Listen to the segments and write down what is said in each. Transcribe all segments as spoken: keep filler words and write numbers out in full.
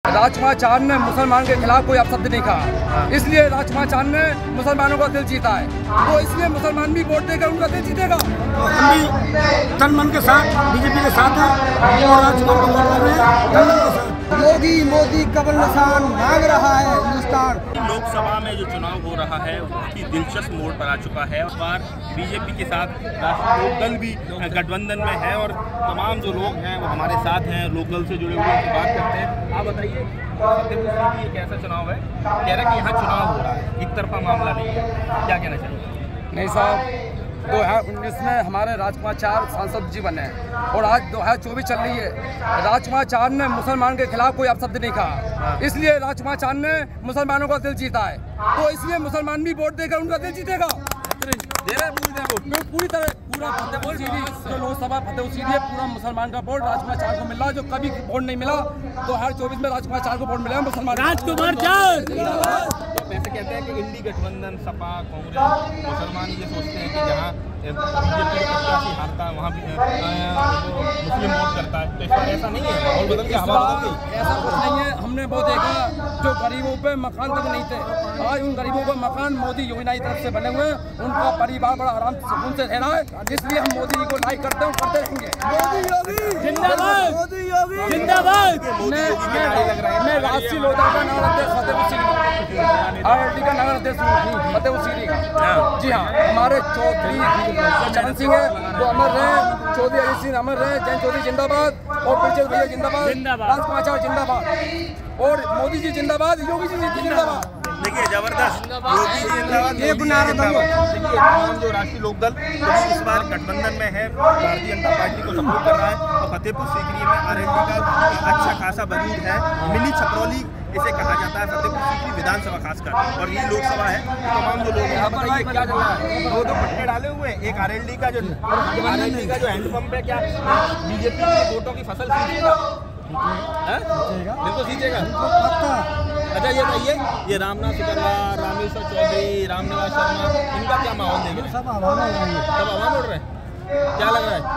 राजकुमार चांद ने मुसलमान के खिलाफ कोई अपशब्द नहीं कहा, इसलिए राजकुमार चांद ने मुसलमानों का दिल जीता है, तो इसलिए मुसलमान भी वोट देकर उनका दिल जीतेगा। हम भी तन मन के साथ बीजेपी के साथ हैं और राजकुमार को वोट कर रहे हैं तन मन के साथ। योगी मोदी कमल निशान मांग रहा है हिंदुस्तान। लोकसभा में जो चुनाव हो रहा है बहुत ही दिलचस्प मोड़ पर आ चुका है। इस बार बीजेपी के साथ राष्ट्रीय लोकदल भी गठबंधन में है और तमाम जो लोग हैं वो हमारे साथ हैं, लोकदल से जुड़े हुए उनसे बात करते हैं। आप बताइए फतेहपुर एक ऐसा चुनाव है, कह रहे हैं कि यहाँ चुनाव हो रहा है, एक तरफा मामला नहीं है, क्या कहना चाहिए? नहीं साहब, दो हज़ार उन्नीस में हमारे राजकुमार चांद सांसद जी बने और आज दो हज़ार चौबीस चल रही है। राजकुमार चांद ने मुसलमान के खिलाफ कोई अपशब्द नहीं कहा, इसलिए राजकुमार चांद ने मुसलमानों का दिल जीता है, तो इसलिए मुसलमान भी वोट देकर उनका दिल जीतेगा। दे रहे हैं पूरी तरह वोट, पूरी तरह पूरा फतेहपुर सीरी जो लोकसभा फतेहपुर सीरी है, पूरा मुसलमान का वोट राजकुमार चांद को मिल रहा है, जो कभी वोट नहीं मिला। दो हज़ार चौबीस में राजकुमार चांद को वोट मिला मुसलमान राजकुमार चांद। ऐसे कहते हैं कि इंडी गठबंधन, सपा, कांग्रेस, मुसलमान ये सोचते हैं कि जहाँ बीजेपी प्रत्याशी हारता है वहाँ भी मुस्लिम वोट करता है, तो इस बार ऐसा नहीं है, माहौल बदल गया, हवा बदल गई। ऐसा कुछ नहीं है, हमने वो देखा जो गरीबों पे मकान तक नहीं थे, आज उन गरीबों को मकान मोदी योजना की तरफ से बने हुए हैं, उनका परिवार बड़ा आराम सुकून से रह रहा है, इसलिए हम मोदी जी को लाइक करते हैं, करते रहेंगे। मोदी योगी जिंदाबाद, मोदी योगी जिंदाबाद। मैं राष्ट्रीय लोकदल का नगर अध्यक्ष फतेहपुर सीरी, आरएलडी का नगर अध्यक्ष फतेहपुर सीरी का, जी हाँ। हमारे चौधरी चरण सिंह है वो अमर रहे, चौधरी अजीत सिंह अमर रहे, जैन चौधरी जिंदाबाद और पिछले भैया जिंदाबाद, राजकुमार चांद जिंदाबाद और मोदी जी जिंदाबाद, योगी जी जिंदाबाद। देखिए जबरदस्त, योगी जी जिंदाबाद, ये नारा देखिए तमाम जो राष्ट्रीय लोकदल तो इस बार गठबंधन में है, भारतीय जनता पार्टी को सपोर्ट कर रहा है और फतेहपुर सीकरी में आरएलडी का अच्छा खासा वजूद है। मिनी छपरौली इसे कहा जाता है फतेहपुर सीकरी विधानसभा खासकर, और ये लोकसभा है। तमाम जो लोग यहाँ पर क्या चल रहा है, दो दो पट्टे डाले हुए हैं, एक आरएलडी का जो आरएलडी का जो हैंडपंप है, क्या बीजेपी के वोटों की फसल सींचेगा? बिल्कुल सींचेगा। अच्छा ये बताइए, ये रामनाथ सुकरवार, रामेश्वर चौधरी, रामनिवास शर्मा, इनका क्या माहौल देंगे? सब हवा में सब हवा में उड़ रहे हैं, क्या लग रहा है?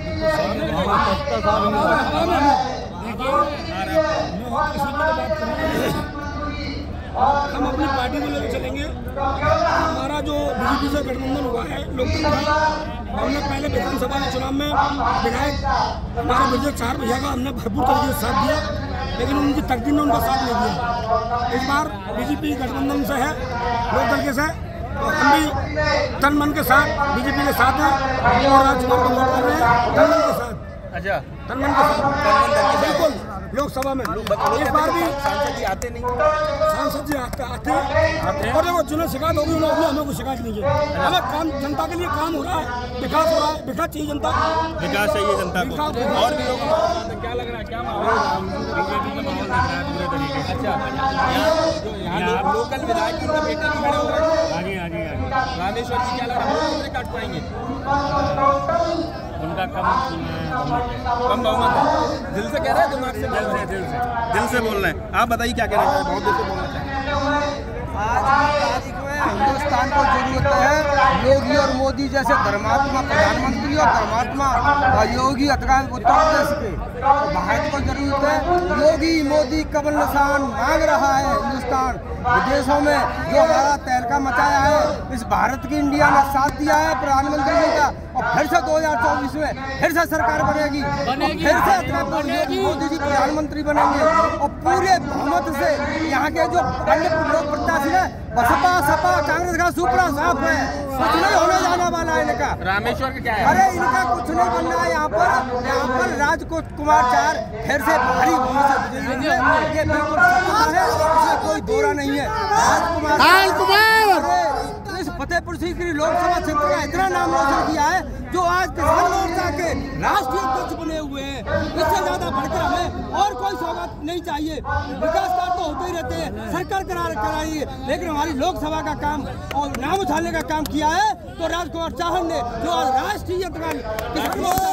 हम अपनी पार्टी को लेकर चलेंगे। हमारा जो बीजेपी से गठबंधन हुआ है लोकदल का, हमने पहले विधानसभा के चुनाव में विधायक हमारे विजय चार भैया का हमने भरपूर तरीके से साथ दिया, लेकिन उनकी तकदीर ने उनका साथ नहीं दिया। इस बार बीजेपी गठबंधन से है लोकदल के से, तो हम भी तन मन के साथ बीजेपी के साथ हैं और राजकुमार को वोट कर रहे हैं तन मन के साथ। अच्छा, तन मन के साथ बिल्कुल लोकसभा में। इस बार भी सांसद जी आते नहीं, सांसद जी आते आते हैं और देखो जिन्हें शिकायत होगी उन्होंने हमें कोई शिकायत नहीं है। हमें काम जनता के लिए काम हो रहा है, विकास हो रहा है, विकास चाहिए जनता, विकास चाहिए जनता को। और भी लोग क्या लग रहा है, क्या माहौल बीजेपी का माहौल दिख रहा है पूरे तरीके से? अच्छा, यहाँ जो यहाँ लोकल विधायक की बेटे भी खड़े हो रहे हैं, आगे आगे आगे रामेश्वर जी, क्या लग रहा है वो काट पाएंगे? उनका कम कम बहुमत है, दिल से कह रहे हैं, दिमाग से दिल से दिल से दिल से बोल रहे हैं। आप बताइए क्या कहना चाहें? बहुत दिल से बोलना चाहिए। आज की तारीख में हिंदुस्तान को जरूरत है योगी और मोदी जैसे धर्मात्मा प्रधानमंत्री और धर्मात्मा योगी अथवा उत्तर प्रदेश के, तो भारत को जरूरत है योगी मोदी कमल निशान मांग रहा है हिंदुस्तान। विदेशों में जो हमारा तहलका मचाया है, इस भारत की इंडिया ने साथ दिया है प्रधानमंत्री जी का, और फिर से दो हज़ार चौबीस में फिर से सरकार बनेगी, फिर से योगी मोदी जी प्रधानमंत्री बनेंगे और पूरे बहुमत से यहाँ के जो अन्य लोग प्रत्याशी है बसपा सपा कांग्रेस का सुपड़ा साफ है, कुछ नहीं होने जाने वाला है इनका। रामेश्वर का क्या है? अरे इनका कुछ नहीं बनना है यहाँ पर। यहाँ पर राजकुमार चार फिर से भारी बहुमत से विजयी होंगे, ये बिल्कुल है, इसमें कोई दोरा नहीं है। राजकुमार इस फतेहपुर सीकरी लोकसभा क्षेत्र का इतना नाम रोशन किया है, जो आज किसान मोर्चा के राष्ट्रीय अध्यक्ष बने हुए हैं। इससे ज्यादा बढ़कर हमें और कोई सौगात नहीं चाहिए। विकास कार्य तो होते ही रहते हैं, सरकार करा कराई है, लेकिन हमारी लोकसभा का काम और नाम उछालने का काम किया है तो राजकुमार चांद ने, जो आज राष्ट्रीय किसान मोर्चा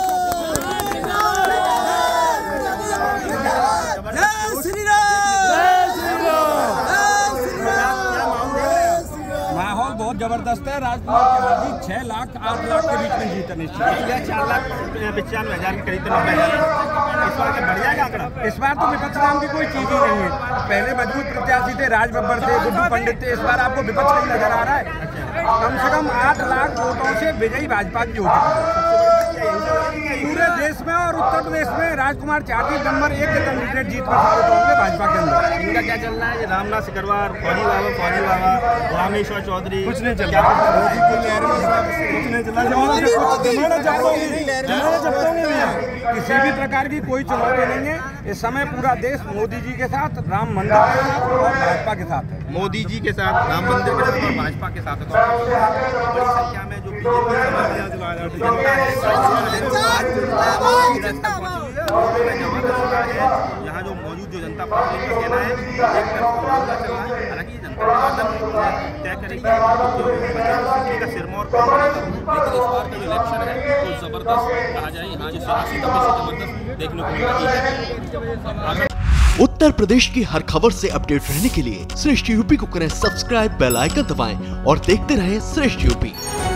बहुत जबरदस्त स्पष्ट है, राजकुमार चौधरी छह लाख आठ लाख के बीच में जीता निश्चित। चार लाख पचानवे हजार के करीब नब्बे हजार इस बार के बढ़ जाएगा आंकड़ा। इस बार तो विपक्ष नाम की कोई चीज ही नहीं है। पहले मजबूत प्रत्याशी थे, राज बब्बर थे, गुड्डू पंडित थे। इस बार आपको विपक्ष नहीं नजर आ रहा है। कम से कम आठ लाख वोटों से विजयी भाजपा की होती है पूरे देश में, और उत्तर प्रदेश में राजकुमार चौधरी नंबर एक के कैंडिडेट जीत पर साबित होंगे भाजपा के अंदर। इनका क्या चल रहा है? ये रामनाथ सिकरवार, फौजी बाबा फौजी बाबा रामेश्वर चौधरी कुछ नहीं चल रहा, कुछ नहीं चल रहा। किसी भी प्रकार की कोई चुनौती नहीं है इस समय। पूरा देश मोदी जी के साथ, राम मंदिर के साथ और भाजपा के साथ है। मोदी जी के साथ, राम मंदिर के साथ और भाजपा के साथ है। बड़ी संख्या में जो बीजेपी यहाँ जो मौजूद जो जनता पार्टी का कहना है एक तरफ चल रहा है। हालांकि जनता तय करेगी का सिरमौर कौन बनेगा, लेकिन इस बार का जो इलेक्शन है वो जबरदस्त कहा जाए। यहाँ जो सियासी तबे से जबरदस्त देखने को मिल रही है। उत्तर प्रदेश की हर खबर से अपडेट रहने के लिए श्रेष्ठ यूपी को करें सब्सक्राइब, बेल आइकन दबाएं और देखते रहें श्रेष्ठ यूपी।